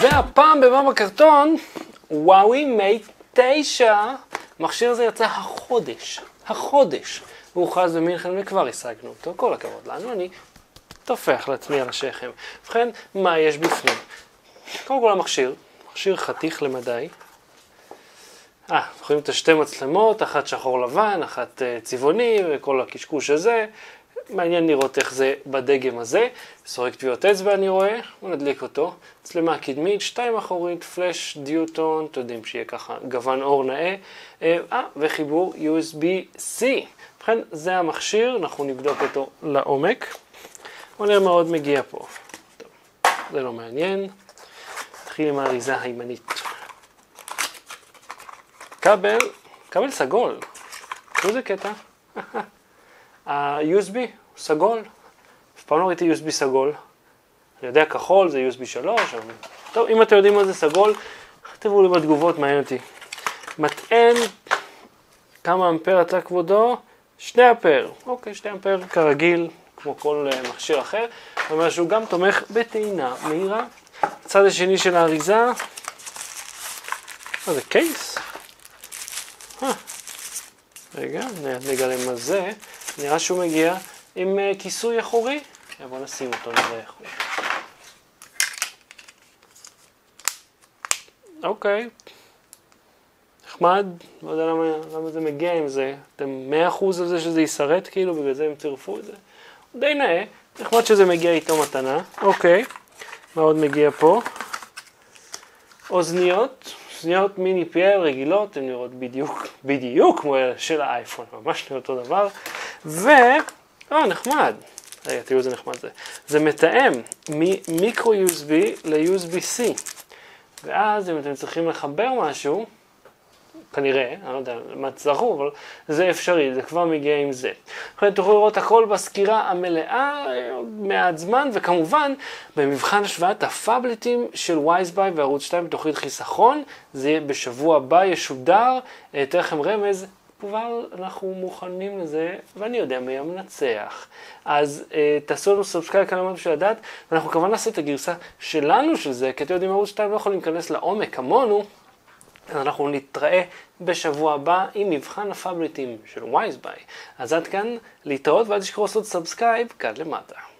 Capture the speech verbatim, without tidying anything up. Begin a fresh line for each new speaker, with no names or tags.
והפעם בבבא קרטון, וואוי מייט תשע, מכשיר הזה יצא החודש, החודש. הוא הוכרז במינכן וכבר השגנו אותו, כל הכבוד לנו, אני תופח לעצמי על השכם. ובכן, מה יש בפנים? קודם כל המכשיר, מכשיר חתיך למדי. אה, יכולים את השתי מצלמות, אחת שחור לבן, אחת צבעוני וכל הקשקוש הזה. מעניין לראות איך זה בדגם הזה. סורק טביעות אצבע אני רואה, בוא נדליק אותו. מצלמה קדמית, שתיים אחורית, פלאש, דיוטון, אתם יודעים שיהיה ככה גוון אור נאה. אה, וחיבור יו אס בי סי. ובכן, זה המכשיר, אנחנו נבדוק אותו לעומק. בוא נראה מה עוד מגיע פה. טוב, זה לא מעניין. נתחיל עם האריזה הימנית. כבל, כבל סגול. תראו איזה קטע. ה-יו אס בי סגול. אף פעם לא ראיתי יו אס בי סגול. אני יודע כחול, זה יו אס בי שלוש. אבל... טוב, אם אתם יודעים מה זה סגול, תכתבו לי בתגובות, מעניין אותי. מטען, כמה אמפר אתה כבודו? שני אמפר. אוקיי, שני אמפר כרגיל, כמו כל מכשיר אחר. זאת אומרת שהוא גם תומך בטעינה מהירה. הצד השני של האריזה, מה זה קייס? אה. רגע, נגלה מה זה. נראה שהוא מגיע עם כיסוי אחורי. בוא נשים אותו נראה איך הוא. אוקיי. נחמד. לא יודע למה, למה זה מגיע עם זה. אתם מאה אחוז על זה שזה ישרט כאילו, בגלל זה הם צירפו את זה. די נאה. נחמד שזה מגיע איתו מתנה. אוקיי. מה עוד מגיע פה? אוזניות. אוזניות מיני פי אל רגילות, אתן נראות בדיוק, בדיוק כמו של האייפון, ממש נראה אותו דבר. ו... אה, נחמד. רגע, תראו איזה נחמד זה. זה מתאם ממיקרו יו אס בי ל-יו אס בי סי. ואז אם אתם צריכים לחבר משהו, כנראה, אני לא יודע מה תצטרכו, אבל זה אפשרי, זה כבר מגיע עם זה. אחרי תוכלו לראות הכל בסקירה המלאה, עוד מעט זמן, וכמובן, במבחן השוואת הפאבלטים של וייזביי וערוץ שתיים בתוכנית חיסכון, זה יהיה בשבוע הבא ישודר, אתן לכם רמז, כבר אנחנו מוכנים לזה, ואני יודע מי המנצח. אז אה, תעשו לנו סאבסקרייב כאן למטה בשביל לדעת, ואנחנו כמובן נעשה את הגרסה שלנו של זה, כי אתם יודעים, ערוץ שתיים לא יכולים להיכנס לעומק כמונו, אז אנחנו נתראה בשבוע הבא עם מבחן הפאבליטים של וייזביי. אז עד כאן להתראות, ואל תשכחו לעשות סאבסקרייב כאן למטה.